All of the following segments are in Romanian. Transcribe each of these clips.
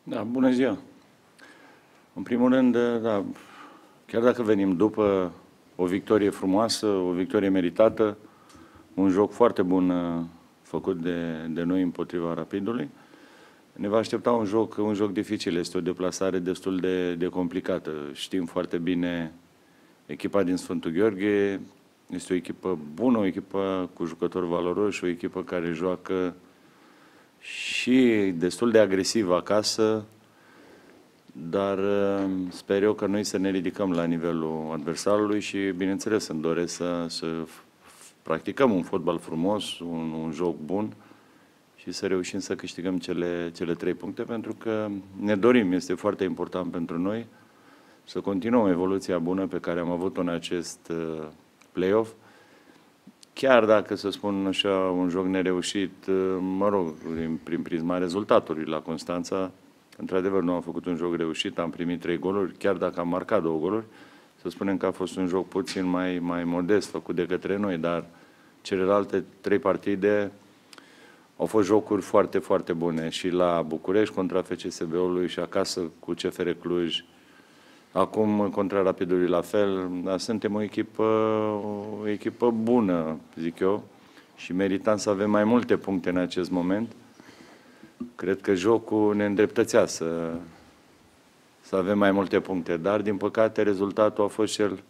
Da, bună ziua! În primul rând, da, chiar dacă venim după o victorie frumoasă, o victorie meritată, un joc foarte bun făcut de noi împotriva Rapidului, ne va aștepta un joc dificil. Este o deplasare destul de complicată. Știm foarte bine echipa din Sfântul Gheorghe, este o echipă bună, o echipă cu jucători valoroși, o echipă care joacă și destul de agresiv acasă, dar sper eu că noi să ne ridicăm la nivelul adversarului și, bineînțeles, îmi doresc să practicăm un fotbal frumos, un joc bun și să reușim să câștigăm cele 3 puncte, pentru că ne dorim, este foarte important pentru noi, să continuăm evoluția bună pe care am avut-o în acest play-off. Chiar dacă, să spun așa, un joc nereușit, mă rog, prin prisma rezultatului la Constanța, într-adevăr nu am făcut un joc reușit, am primit 3 goluri, chiar dacă am marcat 2 goluri, să spunem că a fost un joc puțin mai modest făcut de către noi, dar celelalte 3 partide au fost jocuri foarte, foarte bune și la București contra FCSB-ului și acasă cu CFR Cluj, acum contra Rapidului la fel, dar suntem o echipă bună, zic eu, și meritam să avem mai multe puncte în acest moment. Cred că jocul ne îndreptățea să avem mai multe puncte, dar din păcate rezultatul a fost cel,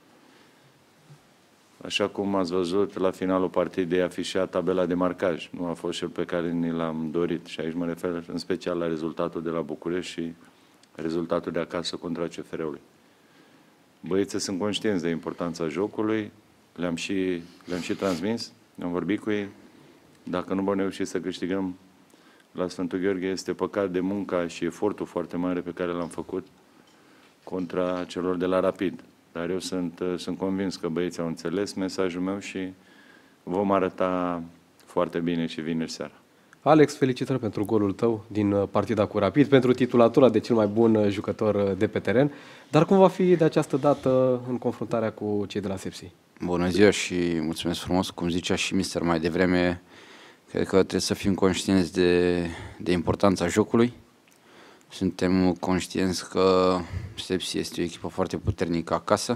așa cum ați văzut, la finalul partidei afișat tabela de marcaj. Nu a fost cel pe care ni l-am dorit și aici mă refer în special la rezultatul de la București și rezultatul de acasă contra CFR-ului. Băieții sunt conștienți de importanța jocului, le-am și transmis, am vorbit cu ei. Dacă nu vom reuși să câștigăm la Sfântul Gheorghe, este păcat de munca și efortul foarte mare pe care l-am făcut contra celor de la Rapid. Dar eu sunt convins că băieții au înțeles mesajul meu și vom arăta foarte bine și vineri seara. Alex, felicitări pentru golul tău din partida cu Rapid, pentru titulatura de cel mai bun jucător de pe teren. Dar cum va fi de această dată în confruntarea cu cei de la Sepsi? Bună ziua și mulțumesc frumos. Cum zicea și mister mai devreme, cred că trebuie să fim conștienți de importanța jocului. Suntem conștienți că Sepsi este o echipă foarte puternică acasă.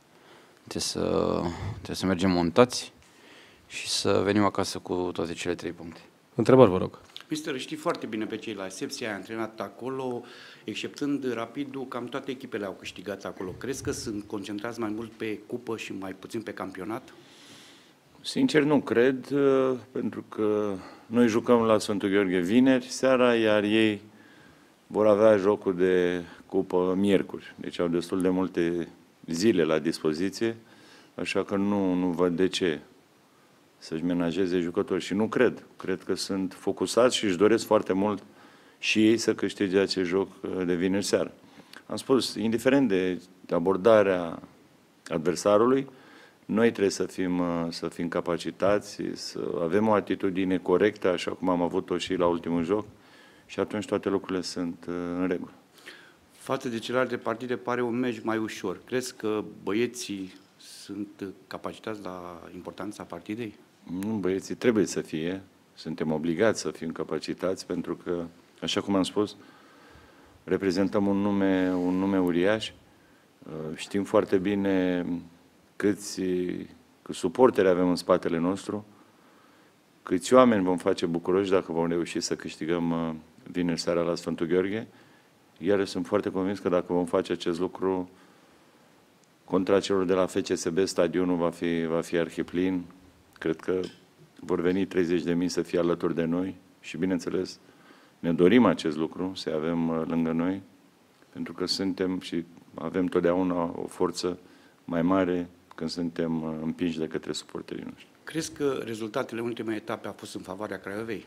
Trebuie să mergem montați și să venim acasă cu toate cele 3 puncte. Întrebări, vă rog. Mister, știi foarte bine pe cei la Sepsi, ai antrenat acolo, exceptând Rapidul, cam toate echipele au câștigat acolo. Crezi că sunt concentrați mai mult pe cupă și mai puțin pe campionat? Sincer, nu cred, pentru că noi jucăm la Sfântul Gheorghe vineri seara, iar ei vor avea jocul de cupă miercuri. Deci au destul de multe zile la dispoziție, așa că nu văd de ce să-și menajeze jucători. Și nu cred. Cred că sunt focusați și își doresc foarte mult și ei să câștige acest joc de vineri seară. Am spus, indiferent de abordarea adversarului, noi trebuie să fim capacitați, să avem o atitudine corectă, așa cum am avut-o și la ultimul joc, și atunci toate lucrurile sunt în regulă. Față de celelalte partide pare un meci mai ușor. Crezi că băieții sunt capacitați la importanța partidei? Nu, băieții trebuie să fie. Suntem obligați să fim capacitați, pentru că, așa cum am spus, reprezentăm un nume uriaș. Știm foarte bine câți suporteri avem în spatele nostru, câți oameni vom face bucuroși dacă vom reuși să câștigăm vineri seara la Sfântul Gheorghe. Iar sunt foarte convins că dacă vom face acest lucru contra celor de la FCSB, stadionul va fi arhiplin. Cred că vor veni 30.000 să fie alături de noi și, bineînțeles, ne dorim acest lucru, să avem lângă noi, pentru că suntem și avem totdeauna o forță mai mare când suntem împinși de către suporterii noștri. Crezi că rezultatele ultimei etape au fost în favoarea Craiovei?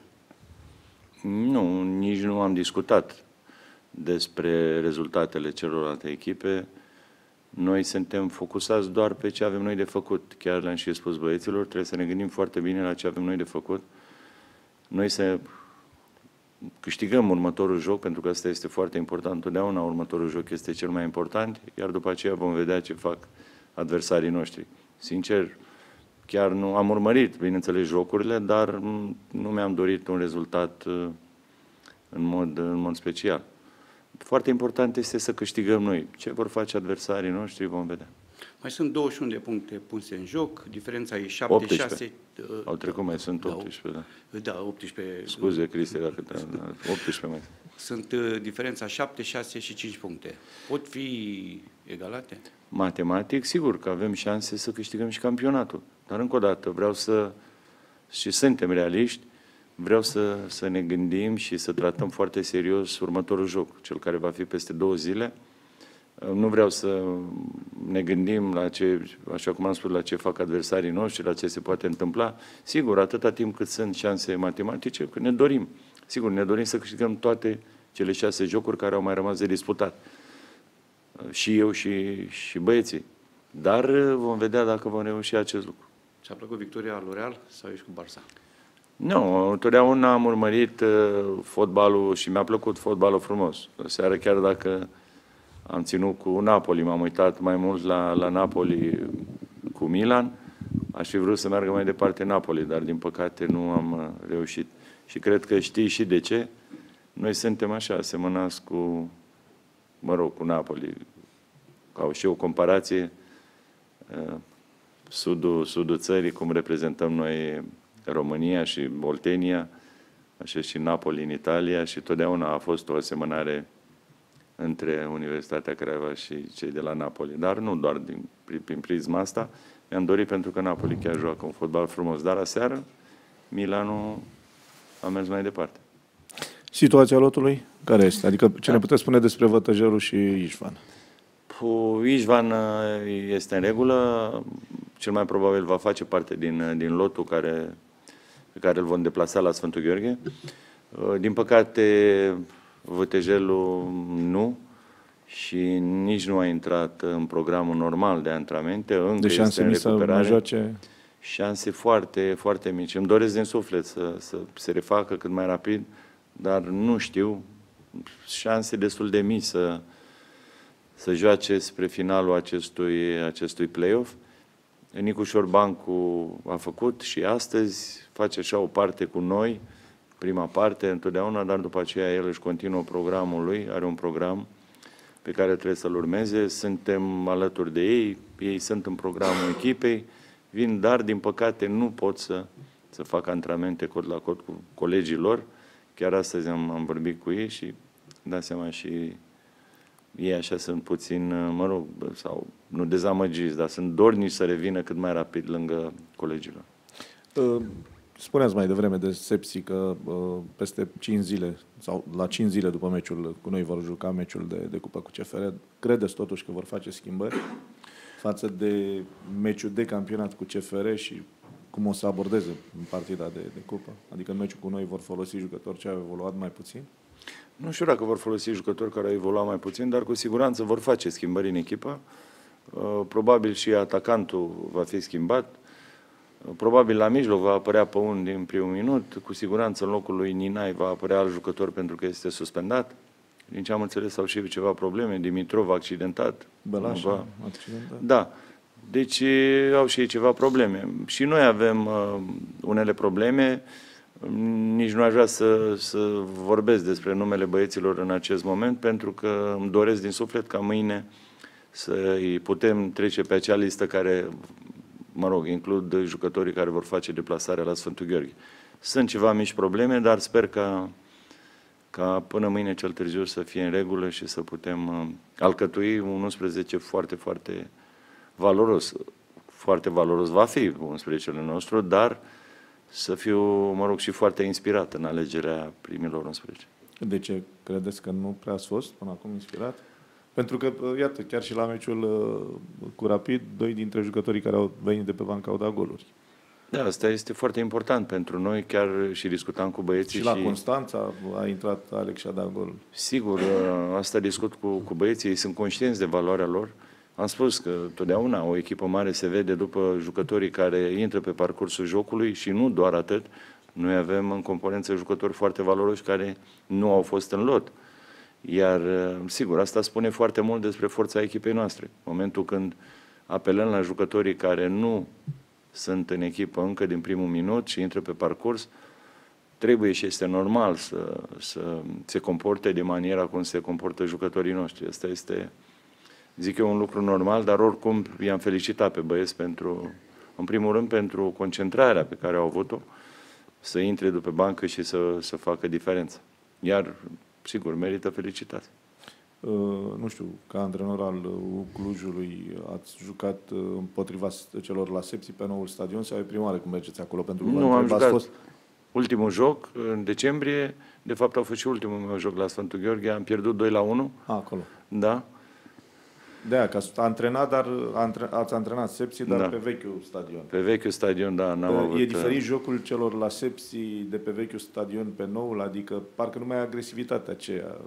Nu, nici nu am discutat despre rezultatele celorlalte echipe. Noi suntem focusați doar pe ce avem noi de făcut. Chiar le-am și spus băieților, trebuie să ne gândim foarte bine la ce avem noi de făcut. Noi să câștigăm următorul joc, pentru că asta este foarte important. Întotdeauna următorul joc este cel mai important, iar după aceea vom vedea ce fac adversarii noștri. Sincer, chiar nu am urmărit, bineînțeles, jocurile, dar nu mi-am dorit un rezultat în mod special. foarte important este să câștigăm noi. Ce vor face adversarii noștri vom vedea. Mai sunt 21 de puncte puse în joc, diferența e 7-6. 18. Au trecut, mai sunt 18, da. Da, 18. Scuze, Cristi, dacă 18 mai. Sunt diferența 7, 6 și 5 puncte. Pot fi egalate? Matematic, sigur că avem șanse să câștigăm și campionatul. Dar încă o dată vreau și suntem realiști, vreau să ne gândim și să tratăm foarte serios următorul joc, cel care va fi peste 2 zile. Nu vreau să ne gândim la ce, așa cum am spus, la ce fac adversarii noștri, la ce se poate întâmpla. Sigur, atâta timp cât sunt șanse matematice, că ne dorim. Sigur, ne dorim să câștigăm toate cele 6 jocuri care au mai rămas de disputat. Și eu și băieții. Dar vom vedea dacă vom reuși acest lucru. Ți-a plăcut victoria lui Real sau ești cu Barça? Nu, întotdeauna am urmărit fotbalul și mi-a plăcut fotbalul frumos. Seară, chiar dacă am ținut cu Napoli, m-am uitat mai mult la Napoli cu Milan, aș fi vrut să meargă mai departe Napoli, dar din păcate nu am reușit. Și cred că știi și de ce. Noi suntem așa, asemănați cu Napoli. Ca și o comparație, sudul țării, cum reprezentăm noi România și Oltenia, așa și Napoli în Italia, și totdeauna a fost o asemănare între Universitatea Craiova și cei de la Napoli. Dar nu doar prin prisma asta. Mi-am dorit pentru că Napoli chiar joacă un fotbal frumos. Dar aseară, Milanul a mers mai departe. Situația lotului care este? Adică ce ne puteți spune despre Vătăjelul și Ișvan? Ișvan este în regulă. Cel mai probabil va face parte din lotul pe care îl vom deplasa la Sfântul Gheorghe. Din păcate, Vătăjelul nu și nici nu a intrat în programul normal de antrenamente. Încă este în recuperare. Șanse foarte, foarte mici. Îmi doresc din suflet să se refacă cât mai rapid, dar nu știu. Șanse destul de mici să joace spre finalul acestui play-off. Nicu Șorbancu a făcut și astăzi face așa o parte cu noi, prima parte întotdeauna, dar după aceea el își continuă programul lui, are un program pe care trebuie să-l urmeze. Suntem alături de ei sunt în programul echipei, vin, dar din păcate nu pot să fac antrenamente cod la cod cu colegii lor. Chiar astăzi am vorbit cu ei și dați seama și ei așa sunt puțin, sau nu dezamăgiți, dar sunt dornici să revină cât mai rapid lângă colegilor. Spuneați mai devreme de Sepsi că peste 5 zile, sau la 5 zile după meciul cu noi vor juca meciul de cupă cu CFR. Credeți totuși că vor face schimbări față de meciul de campionat cu CFR și cum o să abordeze în partida de cupă? Adică în meciul cu noi vor folosi jucători ce au evoluat mai puțin? Nu știu dacă vor folosi jucători care au evoluat mai puțin, dar cu siguranță vor face schimbări în echipă. Probabil și atacantul va fi schimbat. Probabil la mijloc va apărea pe unul din primul minut. Cu siguranță în locul lui Ninai va apărea alt jucător pentru că este suspendat. Din ce am înțeles, au și ceva probleme. Dimitrov accidentat. Bălașa accidentat. Da. Deci au și ei ceva probleme. Și noi avem unele probleme. Nici nu aș vrea să vorbesc despre numele băieților în acest moment, pentru că îmi doresc din suflet ca mâine să-i putem trece pe acea listă care, includ jucătorii care vor face deplasarea la Sfântul Gheorghe. Sunt ceva mici probleme, dar sper ca până mâine cel târziu să fie în regulă și să putem alcătui un 11 foarte, foarte valoros. Foarte valoros va fi 11-ul nostru, dar să fiu, și foarte inspirat în alegerea primilor 11. De ce credeți că nu prea ați fost până acum inspirat? Pentru că, iată, chiar și la meciul cu Rapid, 2 dintre jucătorii care au venit de pe bancă au dat goluri. Da, asta este foarte important pentru noi, chiar și discutam cu băieții. Și la Constanța a intrat Alex și a dat gol. Sigur, asta discut cu băieții, ei sunt conștienți de valoarea lor. Am spus că totdeauna o echipă mare se vede după jucătorii care intră pe parcursul jocului și nu doar atât. Noi avem în concurență jucători foarte valoroși care nu au fost în lot. Iar, sigur, asta spune foarte mult despre forța echipei noastre. În momentul când apelăm la jucătorii care nu sunt în echipă încă din primul minut și intră pe parcurs, trebuie și este normal să se comporte de maniera cum se comportă jucătorii noștri. Asta este, zic eu, un lucru normal, dar oricum i-am felicitat pe băieți pentru, în primul rând, pentru concentrarea pe care au avut-o, să intre după bancă și să facă diferența. Iar, sigur, merită felicitați. Nu știu, ca antrenor al Clujului, ați jucat împotriva celor la Sepsi pe noul stadion sau e prima oară cum mergeți acolo? Pentru că Nu, am jucat ultimul joc în decembrie, de fapt a fost și ultimul meu joc la Sfântul Gheorghe, am pierdut 2-1. Acolo. Da. De-aia, că a antrenat, dar ați antrenat Sepsi, dar pe vechiul stadion. Pe vechiul stadion, da, n-am avut... E diferit jocul celor la Sepsi de pe vechiul stadion pe noul, adică parcă nu mai ai agresivitatea aceea.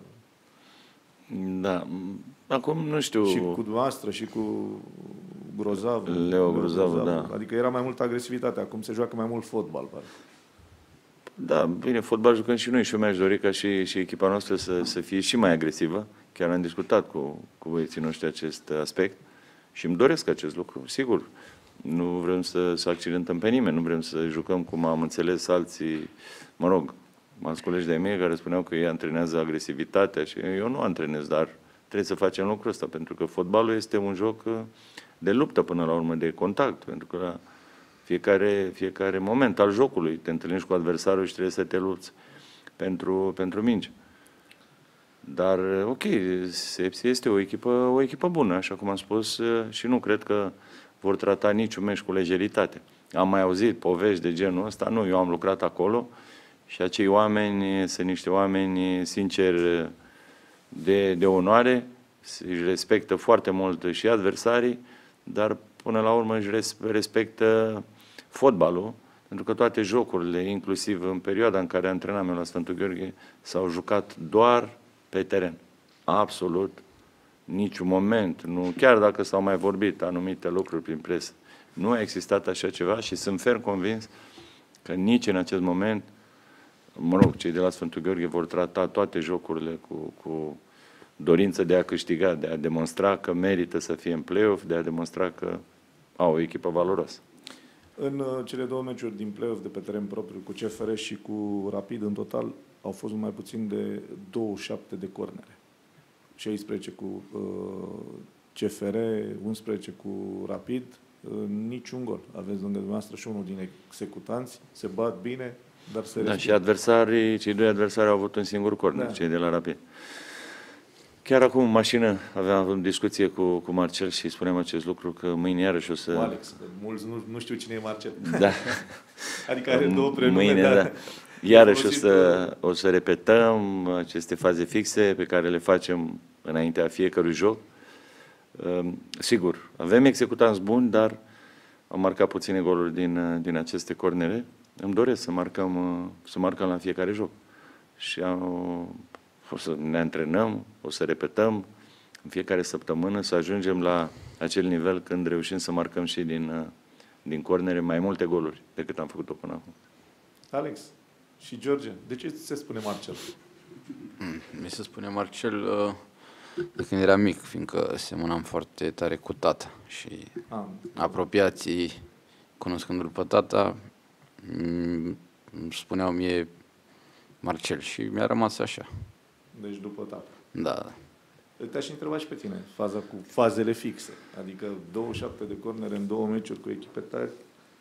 Da, acum nu știu... Și cu dumneavoastră, și cu Grozav. Leo Grozav, da. Adică era mai multă agresivitate, acum se joacă mai mult fotbal, parcă. Da, bine, fotbal jucăm și noi și eu mi-aș dori ca și echipa noastră să fie și mai agresivă. Chiar am discutat cu băieții noștri acest aspect și îmi doresc acest lucru. Sigur, nu vrem să accidentăm pe nimeni, nu vrem să jucăm cum am înțeles alții, mă rog, alți colegi de-ai mei care spuneau că ei antrenează agresivitatea și eu nu antrenez, dar trebuie să facem lucrul ăsta, pentru că fotbalul este un joc de luptă până la urmă, de contact, pentru că la fiecare moment al jocului te întâlnești cu adversarul și trebuie să te lupți pentru minge. Dar, ok, Sepsi este o echipă bună, așa cum am spus, și nu cred că vor trata niciun meci cu lejeritate. Am mai auzit povești de genul ăsta, nu, eu am lucrat acolo și acei oameni sunt niște oameni sinceri de onoare, își respectă foarte mult și adversarii, dar până la urmă își respectă fotbalul, pentru că toate jocurile, inclusiv în perioada în care antrenam eu la Sfântul Gheorghe, s-au jucat doar pe teren. Absolut niciun moment, nu, chiar dacă s-au mai vorbit anumite lucruri prin presă, nu a existat așa ceva și sunt ferm convins că nici în acest moment, mă rog, cei de la Sfântul Gheorghe vor trata toate jocurile cu dorință de a câștiga, de a demonstra că merită să fie în play-off, de a demonstra că au o echipă valoroasă. În cele două meciuri din play-off de pe teren propriu, cu CFR și cu Rapid, în total au fost mai puțin de 27 de cornere. 16 cu CFR, 11 cu Rapid, niciun gol. Aveți lângă dumneavoastră și unul din executanți, se bat bine, dar se respect. Și cei doi adversari au avut un singur corner, cei de la Rapid. Chiar acum în mașină aveam discuție cu Marcel și spuneam acest lucru, că mâine iarăși o să... Cu Alex, că mulți nu știu cine e Marcel. Da. Adică are două prenume, mâine, dar... Da. Iarăși o să repetăm aceste faze fixe pe care le facem înaintea fiecărui joc. Sigur, avem executanți buni, dar am marcat puține goluri din aceste cornere. Îmi doresc să marcăm la fiecare joc. Și o să ne antrenăm, o să repetăm în fiecare săptămână, să ajungem la acel nivel când reușim să marcăm și din cornere mai multe goluri decât am făcut-o până acum. Alex și George, de ce se spune Marcel? Mi se spune Marcel de când era mic, fiindcă semănam foarte tare cu tata și apropiații, cunoscându-l pe tata, îmi spuneau mie Marcel și mi-a rămas așa. Deci după tata. Da. Te-aș întreba și pe tine, faza cu fazele fixe, adică 27 de cornere în 2 meciuri cu echipe tari,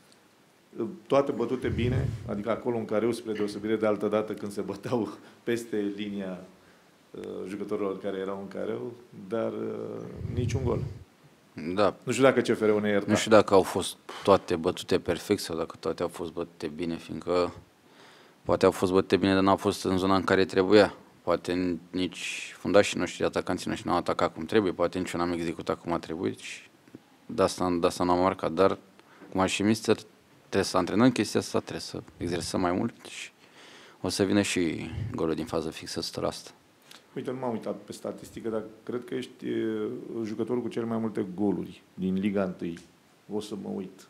toate bătute bine, adică acolo în careu, spre deosebire de altă dată când se băteau peste linia jucătorilor care erau în careu, dar niciun gol. Da. Nu știu dacă CFR-ul ne ierta. Nu știu dacă au fost toate bătute perfect sau dacă toate au fost bătute bine, fiindcă poate au fost bătute bine, dar n-au fost în zona în care trebuia. Poate nici fundașii noștri, atacanții noștri n-au atacat cum trebuie, poate nici eu n-am executat cum a trebuit și de asta n-am marcat. Dar, cum a și mister, trebuie să antrenăm chestia asta, trebuie să exersăm mai mult și o să vină și golul din fază fixă 100%. Uite, nu m-am uitat pe statistică, dar cred că ești jucătorul cu cele mai multe goluri din Liga 1. O să mă uit.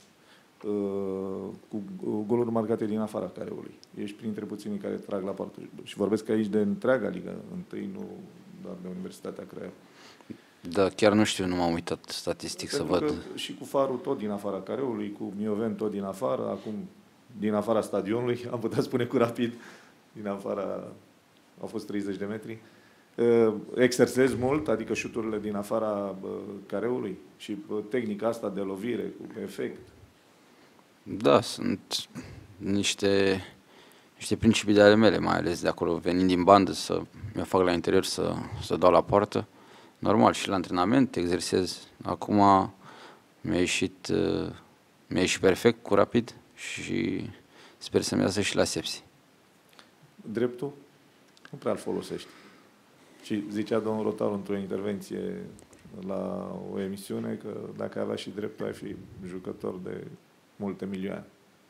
Cu goluri marcate din afara careului. Ești printre puținii care trag la poartă. Și vorbesc aici de întreaga Liga 1, nu doar de Universitatea Craiova. Da, chiar nu știu, nu m-am uitat statistic să văd. Și cu Farul tot din afara careului, cu Mioven tot din afară, acum din afara stadionului, am putea spune cu Rapid, din afara, au fost 30 de metri. Exersezi mult, adică șuturile din afara careului și tehnica asta de lovire cu efect. Da, sunt niște principii de ale mele, mai ales de acolo, venind din bandă, să mi fac la interior, să dau la poartă. Normal, și la antrenament, exersez. Acum mi-a ieșit perfect cu Rapid și sper să-mi iasă și la Sepsi. Dreptul nu prea îl folosești. Și zicea domnul Rotaru într-o intervenție la o emisiune că dacă avea și dreptul, ai fi jucător de multe milioane.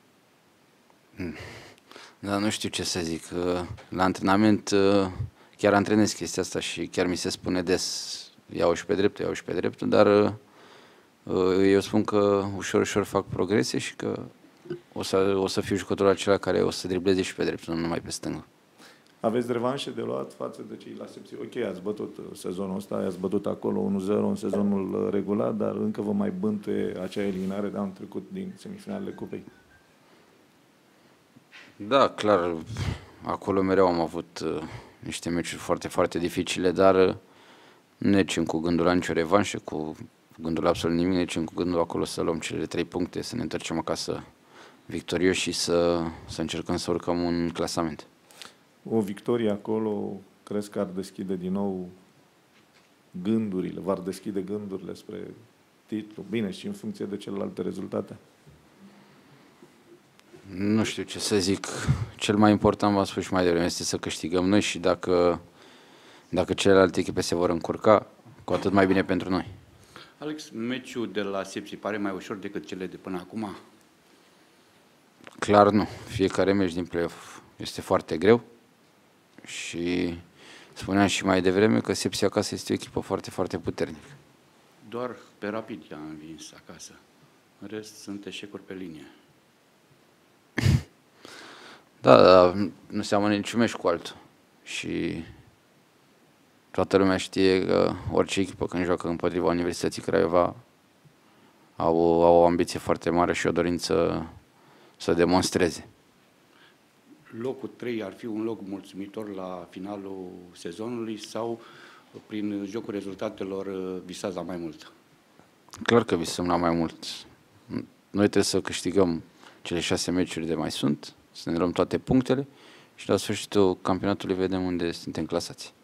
Da, nu știu ce să zic. La antrenament chiar antrenez chestia asta și chiar mi se spune des iau și pe dreptul, dar eu spun că ușor, ușor fac progrese și că o să fiu jucătorul acela care o să dribleze și pe dreptul, nu numai pe stângul. Aveți revanșe de luat față de cei la Sepsi? Ok, ați bătut sezonul ăsta, ați bătut acolo 1-0 în sezonul regulat, dar încă vă mai bântuie acea eliminare de anul trecut din semifinalele cupei. Da, clar, acolo mereu am avut niște meciuri foarte, foarte dificile, dar nu ne cim cu gândul la nicio revanșă, cu gândul la absolut nimic, ne cim cu gândul acolo să luăm cele 3 puncte, să ne întoarcem acasă victorioși și să încercăm să urcăm un clasament. O victorie acolo, crezi că ar deschide din nou gândurile, v-ar deschide gândurile spre titlu? Bine, și în funcție de celelalte rezultate. Nu știu ce să zic. Cel mai important, v-am spus și mai devreme, este să câștigăm noi și dacă celelalte echipe se vor încurca, cu atât mai bine pentru noi. Alex, meciul de la Sepsi pare mai ușor decât cele de până acum? Clar nu. Fiecare meci din play-off este foarte greu și spuneam și mai devreme că Sepsi acasă este o echipă foarte, foarte puternică. Doar pe Rapid i-a învins acasă. În rest sunt eșecuri pe linie. Da, dar nu seamănă niciun meci cu altul. Și toată lumea știe că orice echipă când joacă împotriva Universității Craiova au o ambiție foarte mare și o dorință să demonstreze. Locul 3 ar fi un loc mulțumitor la finalul sezonului sau prin jocul rezultatelor visați la mai mult? Clar că visăm la mai mult. Noi trebuie să câștigăm cele 6 meciuri de mai sunt, să ne luăm toate punctele și la sfârșitul campionatului vedem unde suntem clasați.